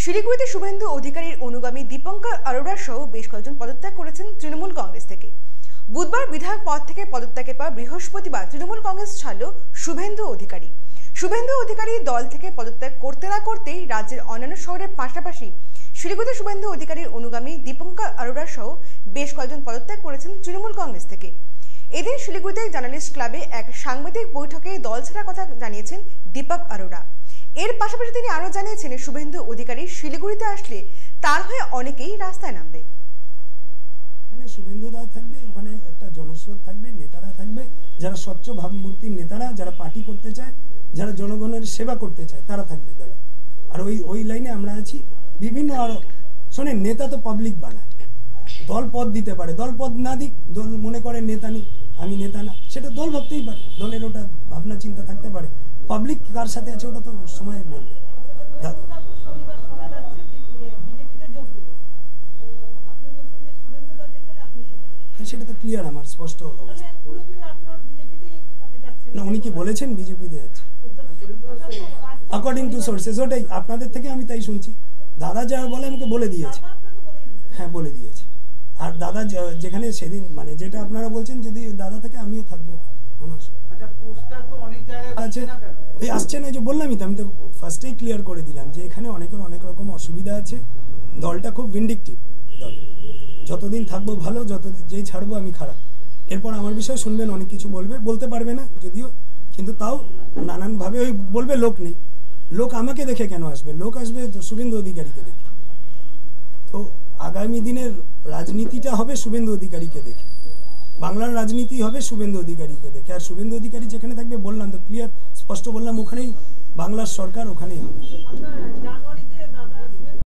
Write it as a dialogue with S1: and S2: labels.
S1: শিলিগুড়িতে শুভেন্দু অধিকারীর অনুগামী দীপঙ্কর অরোরা সহ বেশ কয়েকজন পদত্যাগ করেছেন তৃণমূল কংগ্রেস থেকে। বুধবার বিধায়ক পদ থেকে পদত্যাগের পর বৃহস্পতিবার তৃণমূল কংগ্রেস ছাড়ল শুভেন্দু অধিকারী। শুভেন্দু অধিকারী দল থেকে পদত্যাগ করতে না করতেই রাজ্যের অন্যান্য শহরের পাশাপাশি শিলিগুড়িতে শুভেন্দু অধিকারীর অনুগামী দীপঙ্কর অরোরা সহ বেশ কয়েকজন পদত্যাগ করেছেন তৃণমূল কংগ্রেস থেকে। এদিন শিলিগুড়িতে জার্নালিস্ট ক্লাবে এক সাংবাদিক বৈঠকে দল ছাড়ার কথা জানিয়েছেন দীপক অরোরা। এর পাশাপাশি তিনি আরো জানিয়েছেন শুভেন্দু অধিকারী শিলিগুড়িতে আসলে তার হয়ে অনেকেই রাস্তায় নামবে।
S2: শুভেন্দু দা থাকবে, ওখানে একটা জনস্রোত থাকবে, নেতারা থাকবে, যারা স্বচ্ছ ভাবমূর্তির নেতারা, যারা পার্টি করতে চায়, যারা জনগণের সেবা করতে চায়, তারা থাকবে দলে। আর ওই লাইনে আমরা আছি। বিভিন্ন আরো শোনেন, নেতা তো পাবলিক বানায়, দল পদ দিতে পারে, দল পদ না দিক, দল মনে করে নেতা নেই, আমি নেতা না, সেটা দল ভাবতেই পারে, দলের ওটা ভাবনা চিন্তা থাকতে পারে। পাবলিক কার সাথে আছে ওটা তো সময় বলবে। সেটা তো ক্লিয়ার, আমার স্পষ্ট অবস্থা। না, উনি কি বলেছেন বিজেপিতে যাচ্ছে? অ্যাকর্ডিং টু সোর্সেস, ওটাই আপনাদের থেকে আমি তাই শুনছি। দাদা যা বলে আমাকে বলে দিয়েছে, হ্যাঁ বলে দিয়েছে। আর দাদা যেখানে সেদিন মানে যেটা আপনারা বলছেন, যদি দাদা থেকে আমিও থাকবো, কোনো আছে ওই আসছে না, যে বললামই তো, আমি তো ফার্স্টেই ক্লিয়ার করে দিলাম যে এখানে অনেকের অনেক রকম অসুবিধা আছে। দলটা খুব ভিন্ডিকটিভ দল, যতদিন থাকবো ভালো, যেই ছাড়বো আমি খারাপ। এরপর আমার বিষয়ে শুনবেন, অনেক কিছু বলতে পারবে না যদিও, কিন্তু তাও নানানভাবে ওই বলবে লোক নেই। লোক আমাকে দেখে কেন আসবে? লোক আসবে শুভেন্দু অধিকারীকে দেখে। তো আগামী দিনের রাজনীতিটা হবে শুভেন্দু অধিকারীকে দেখে, বাংলার রাজনীতি হবে শুভেন্দু অধিকারীকে দেখে। আর শুভেন্দু অধিকারী যেখানে থাকবে, বললাম তো ক্লিয়ার স্পষ্ট বললাম, ওখানেই বাংলার সরকার, ওখানেই হবে।